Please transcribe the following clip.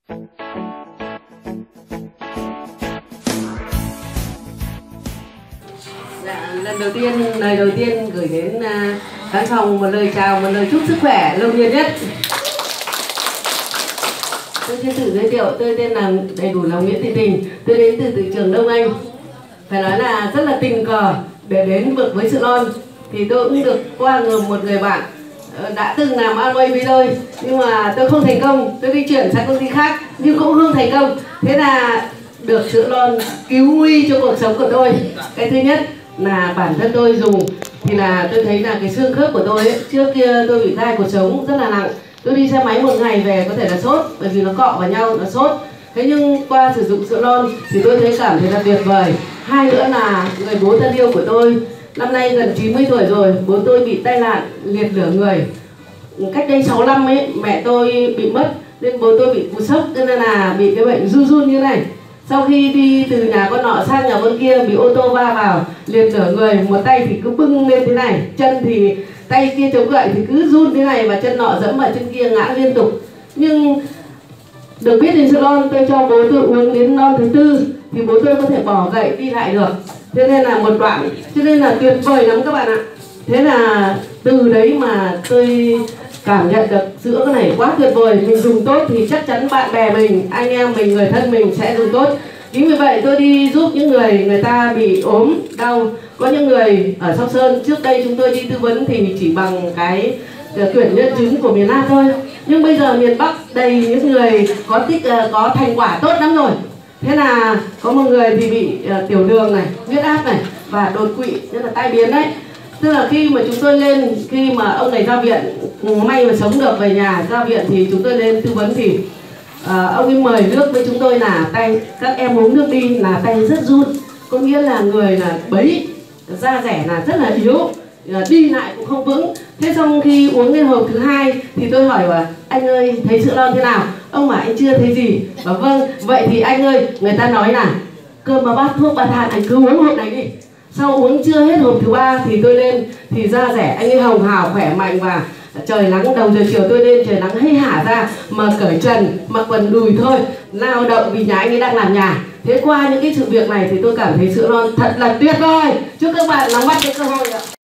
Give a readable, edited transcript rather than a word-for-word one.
Dạ, lời đầu tiên gửi đến khán phòng một lời chào, một lời chúc sức khỏe lâu nhiều nhất. Tôi xin tự giới thiệu, tôi tên là đầy đủ là Nguyễn Thị Tình, tôi đến từ trường Đông Anh. Phải nói là rất là tình cờ để đến được với Sự Lon. Thì tôi cũng được qua một người bạn đã từng làm Amway với tôi, nhưng mà tôi không thành công, tôi đi chuyển sang công ty khác nhưng cũng không thành công. Thế là được Sự Lon cứu nguy cho cuộc sống của tôi. Cái thứ nhất là bản thân tôi dùng thì là tôi thấy là cái xương khớp của tôi ấy, trước kia tôi bị gai cột sống rất là nặng. Tôi đi xe máy một ngày về có thể là sốt, bởi vì nó cọ vào nhau nó sốt. Thế nhưng qua sử dụng Sự Lon thì tôi thấy cảm thấy là tuyệt vời. Hai nữa là người bố thân yêu của tôi năm nay gần 90 tuổi rồi, bố tôi bị tai nạn liệt nửa người. Cách đây 6 năm ấy, mẹ tôi bị mất nên bố tôi bị cú sốc, nên là bị cái bệnh run run như này. Sau khi đi từ nhà con nọ sang nhà con kia bị ô tô va vào, liệt nửa người, một tay thì cứ bưng lên thế này, chân thì tay kia chống gậy thì cứ run thế này, và chân nọ dẫm vào chân kia ngã liên tục. Nhưng được biết đến Sự Lon, tôi cho bố tôi uống đến lon thứ 4 thì bố tôi có thể bỏ gậy đi lại được. Thế nên là một đoạn, cho nên là tuyệt vời lắm các bạn ạ. Thế là từ đấy mà tôi cảm nhận được sữa này quá tuyệt vời. Mình dùng tốt thì chắc chắn bạn bè mình, anh em mình, người thân mình sẽ dùng tốt. Chính vì vậy tôi đi giúp những người ta bị ốm, đau. Có những người ở Sóc Sơn, trước đây chúng tôi đi tư vấn thì chỉ bằng cái tuyển nhân chứng của miền Nam thôi. Nhưng bây giờ miền Bắc đầy những người có thành quả tốt lắm rồi. Thế là có một người thì bị tiểu đường này, huyết áp này và đột quỵ, tức là tai biến đấy. Tức là khi mà chúng tôi lên, khi mà ông này ra viện, may mà sống được về nhà, ra viện thì chúng tôi lên tư vấn thì ông ấy mời nước với chúng tôi là tay, các em uống nước đi là tay rất run. Có nghĩa là người là bấy, da rẻ là rất là yếu, đi lại cũng không vững. Thế xong khi uống đến hộp thứ 2 thì tôi hỏi là anh ơi thấy Sự Lon thế nào? Ông bảo anh chưa thấy gì. Và vâng, vậy thì anh ơi, người ta nói là cơm mà bát thuốc bát than, anh cứ uống hộp này đi. Sau uống chưa hết hộp thứ 3 thì tôi lên thì da rẻ anh ấy hồng hào khỏe mạnh, và trời nắng đầu giờ chiều tôi lên trời nắng hay hả ra mà cởi trần mặc quần đùi thôi, lao động vì nhà anh ấy đang làm nhà. Thế qua những cái sự việc này thì tôi cảm thấy Sự Lon thật là tuyệt vời. Chúc các bạn nắm bắt cái cơ hội ạ.